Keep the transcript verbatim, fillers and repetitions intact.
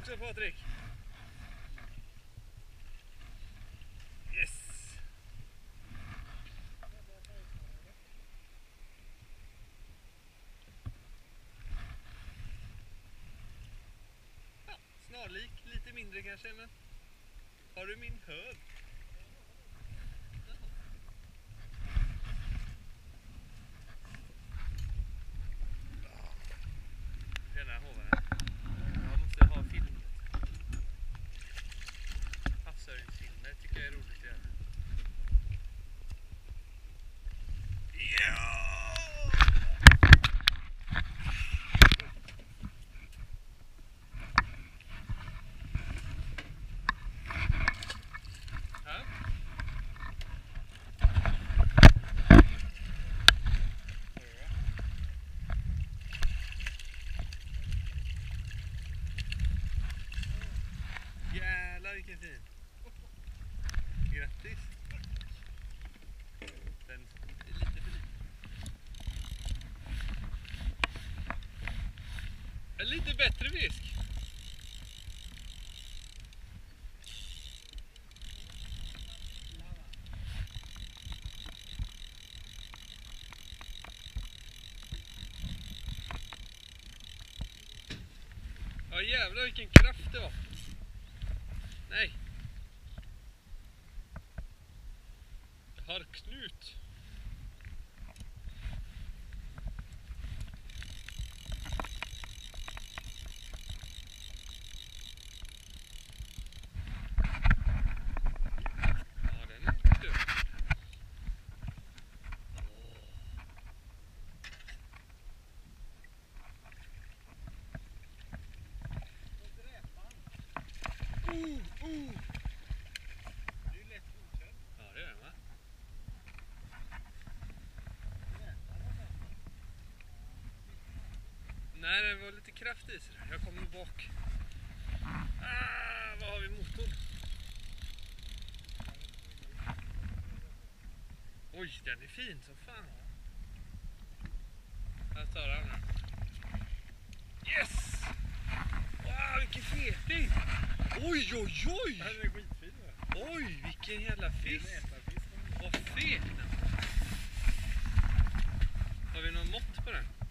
också, Patrik. Yes. Ja, snarlik, lite mindre kanske, men har du min hög? Den här hoven. Jag måste ha film. Havsöringsfilmer tycker jag är roligt att göra. Ja! Här. Jävlar vilken fin. Grattis. Den är lite för liten. En lite bättre fisk. Ja jävlar vilken kraft det var. Nej. Harknut. Ja, den är inte dum. Oh, oh. Det är ju lätt godkänt. Ja, det är den va? Nej, det var lite kraft i sig. Jag kommer bak. Ah, vad har vi motorn? Oj, den är fin som fan. Jag tar den här. Yes! Wow, vilken feting! Oj, oj, oj! Den är skitfin. Oj, vilken jävla fisk! Vad fet den. Har vi någon mått på den?